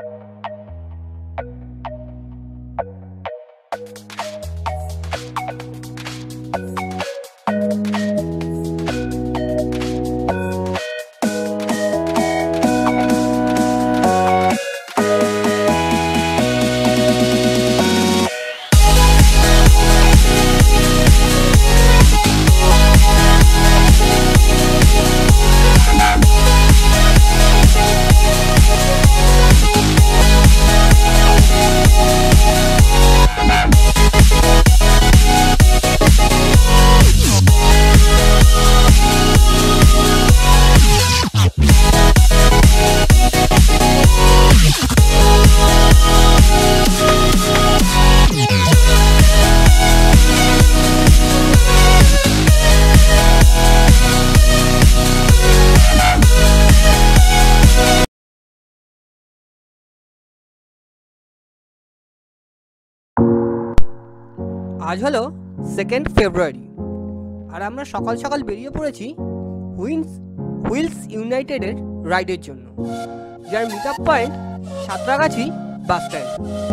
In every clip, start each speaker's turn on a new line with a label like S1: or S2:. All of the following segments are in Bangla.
S1: আজ হলো 2nd ফেব্রুয়ারি আর আমরা সকাল সকাল বেরিয়ে পড়েছি হুইলস ইউনাইটেডের রাইডের জন্য, যার meet up point Santragachi bus stand.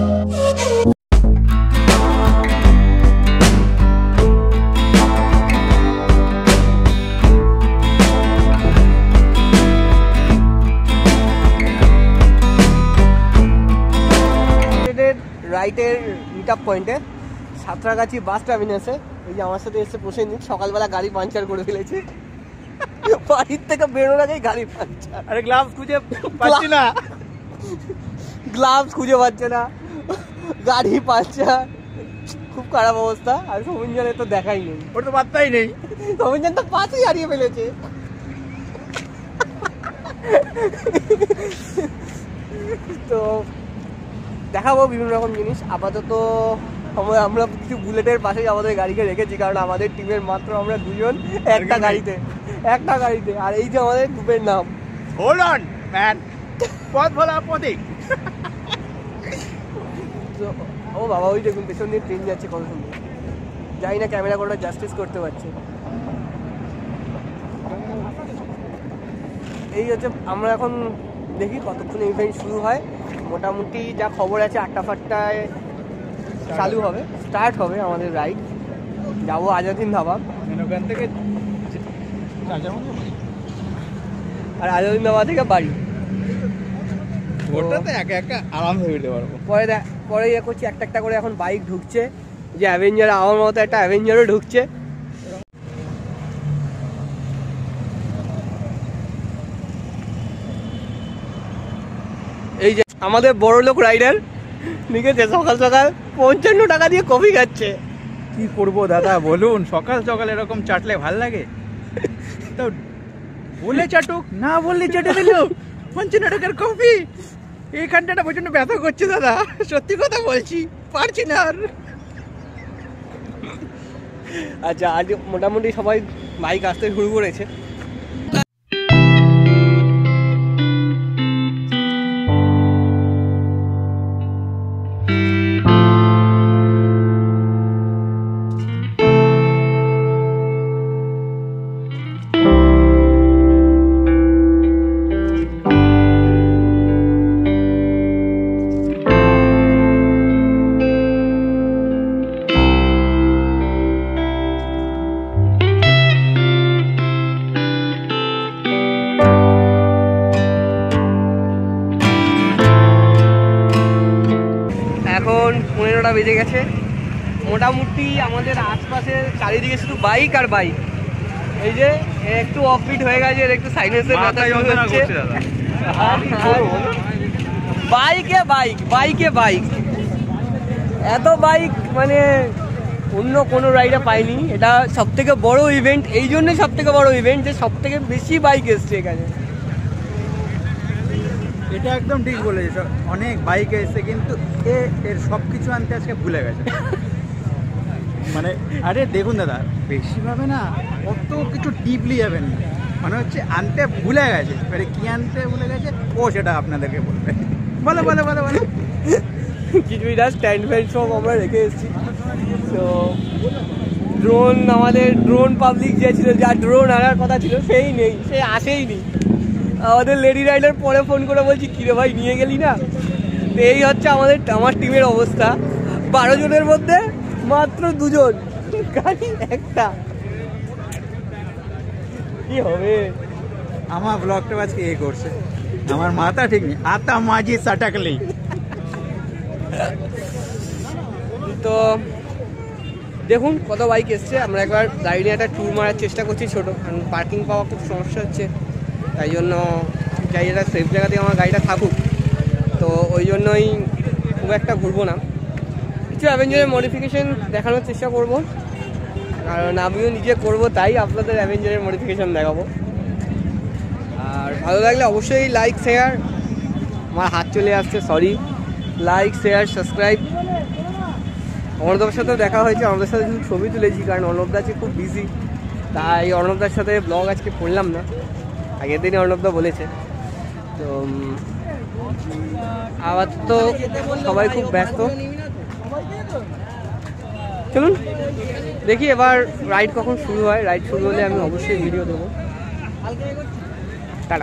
S1: রাইডের মিট আপ পয়েন্টে সাঁতরাগাছি বাস টার্মিনাসে এই যে আমার সাথে এসে বসে নিন, সকালবেলা গাড়ি পাঞ্চার করে ফেলেছে, বাড়ির থেকে বেরোনোর আগেই গাড়ি পাঞ্চার।
S2: আরে গ্লাভস খুঁজে পাচ্ছি না,
S1: গ্লাভস খুঁজে পাচ্ছে না, গাড়ি পাঞ্চার, খুব খারাপ অবস্থা। আর সৌমিনজনের তো দেখাই নেই,
S2: ওর তো বার্তাই নেই।
S1: সৌমিনজন তো পাশেই হারিয়ে ফেলেছে। তো দেখাবো বিভিন্ন রকম জিনিস। আপাতত আমরা কিছু বুলেটের পাশেই আমাদের গাড়িকে রেখেছি, কারণ আমাদের টিমের মাত্র আমরা দুজন একটা গাড়িতে। আর এই যে আমাদের গ্রুপের নাম,
S2: হোল্ড অন ম্যান, পথ ভোলা প্রতীক।
S1: ও বাবা, ওই দেখুন পেছন দিয়ে ট্রেন যাচ্ছে, কত সুন্দর। জানি না ক্যামেরা কোনটা জাস্টিস করতে পারছে। এই হচ্ছে, আমরা এখন দেখি কতক্ষণ ইভেন্ট শুরু হয়। মোটামুটি যা খবর আছে 8টা-5টায় চালু হবে, স্টার্ট হবে আমাদের রাইড। যাবো আজাদিন ধাবা,
S2: ওখান থেকে
S1: আর আজাদিন ধাবা থেকে বাড়ি।
S2: ওটাতে একা একা আরামে উঠতে পারবো।
S1: পরে ইয়ে করছি, একটা একটা করে এখন বাইক ঢুকছে, যে অ্যাভেঞ্জার, আমার মতো একটা অ্যাভেঞ্জারও ঢুকছে। এই যে আমাদের বড় লোক রাইডার লিখেছে সকাল সকাল 55 টাকা দিয়ে কফি খাচ্ছে।
S2: কি করবো দাদা বলুন, সকাল সকাল এরকম চাটলে ভাল লাগে? তো বলে চাটুক, না বললে চেটে দিল 55 টাকার কফি। এইখানটা প্রচন্ড ব্যথা করছে দাদা, সত্যি কথা বলছি, পারছি না আর।
S1: আচ্ছা, আজ মোটামুটি সবাই বাইক আসতে শুরু করেছে। এখন 15টা বেজে গেছে। মোটামুটি আমাদের আশপাশে চারিদিকে শুধু বাইক আর বাইক। এই যে একটু অফবিট হয়ে গেছে, একটু সাইলেন্সের কথা হচ্ছে, বাইকে বাইক, এত বাইক মানে অন্য কোনো রাইডে পাইনি। এটা সব থেকে বড় ইভেন্ট, এই জন্যই সব থেকে বড় ইভেন্ট যে সব থেকে বেশি বাইক এসছে এখানে।
S2: এটা একদম ঠিক বলেছে, অনেক বাইক এসছে, কিন্তু এর সব কিছু আনতে আজকে ভুলে গেছে। মানে আরে দেখুন দাদা, বেশি ভাবে না, অত কিছু ডিপলি যাবেন না, মানে হচ্ছে আনতে ভুলে গেছে। এবারে কি আনতে ভুলে গেছে ও সেটা আপনাদেরকে বলবে। বলো বলো বলো বলো।
S1: কিছুই না, স্ট্যান্ড ফ্যান সব আমরা রেখে এসেছি। তো ড্রোন, আমাদের ড্রোন পাবলিক যে ছিল, যা ড্রোন আনার কথা ছিল সেই নেই, সে আসেই নি। আমাদের লেডি রাইডার পরে ফোন করে বলছি, কিরে ভাই নিয়ে গেলি না? তো এই হচ্ছে আমার টিমের অবস্থা। 12 জনের মধ্যে মাত্র 2 জন, গাড়ি একটা। কি হবে?
S2: আমার ব্লগটা আজকে এ করছে, আমার মাথা ঠিক নেই, আতা মাঝি সাটাকলি।
S1: তো দেখুন কত বাইক এসছে। আমরা একবার গাড়ি নিয়ে একটা ট্যুর মারার চেষ্টা করছি ছোটো, কারণ পার্কিং পাওয়া খুব সমস্যা হচ্ছে। তাই জন্য চাই একটা সেফ জায়গাতে আমার গাড়িটা থাকুক। তো ওই জন্যই খুব একটা ঘুরবো না, কিছু অ্যাভেঞ্জারের মডিফিকেশন দেখানোর চেষ্টা করব, কারণ আমিও নিজে করব, তাই আপনাদের অ্যাভেঞ্জারের মডিফিকেশন দেখাবো। আর ভালো লাগলে অবশ্যই লাইক শেয়ার, আমার হাত চলে আসছে, সরি, লাইক শেয়ার সাবস্ক্রাইব। অর্ণবদার সাথেও দেখা হয়েছে, অর্ণবদার সাথে শুধু ছবি তুলেছি, কারণ অর্ণবদা আজকে খুব বিজি, তাই অর্ণবদার সাথে ব্লগ আজকে করলাম না। আগের দিনই অর্ণবদা বলেছে। তো আবার তো সবাই খুব ব্যস্ত। চলুন দেখি এবার রাইড কখন শুরু হয়। রাইড শুরু হলে আমি অবশ্যই ভিডিও দেবো। টাটা।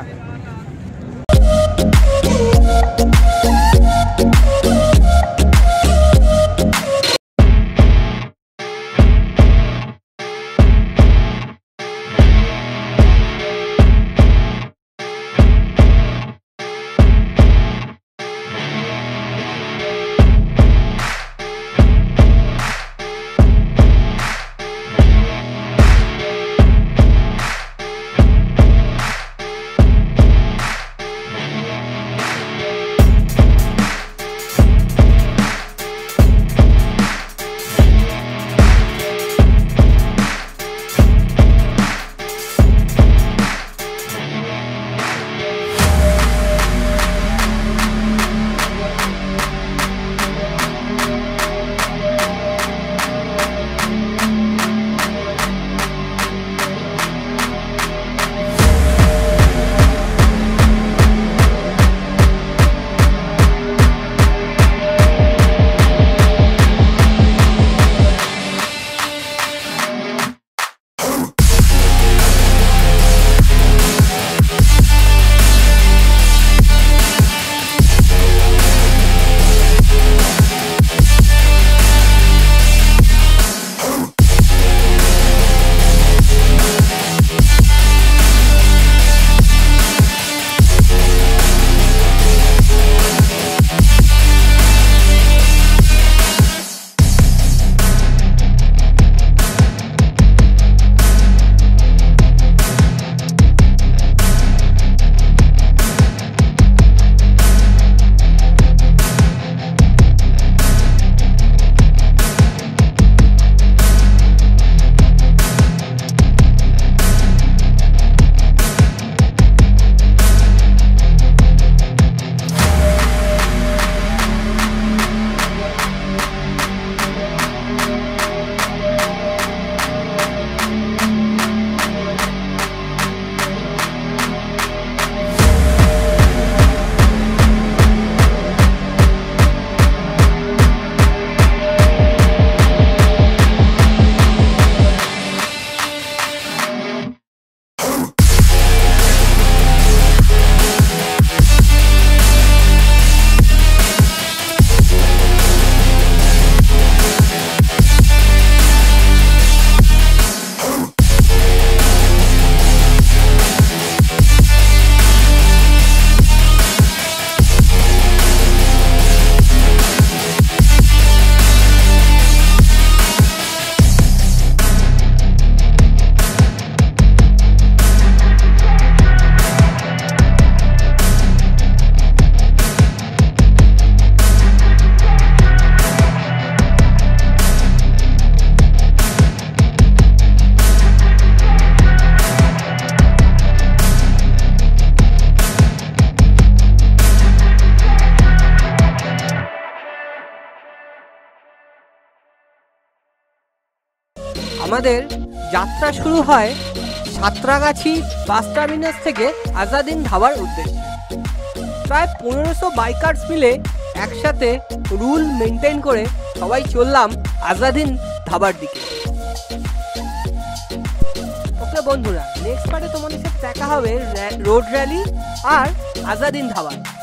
S1: আমাদের যাত্রা শুরু হয় সাঁতরাগাছি বাস টার্মিনাস থেকে আজাদিন ধাবার উদ্দেশ্যে। প্রায় 1500 বাইকার্স মিলে একসাথে রুল মেনটেন করে সবাই চললাম আজাদিন ধাবার দিকে। ওকে বন্ধুরা, নেক্সট পার্টে তোমাদের সাথে দেখা হবে রোড র্যালি আর আজাদিন ধাবা।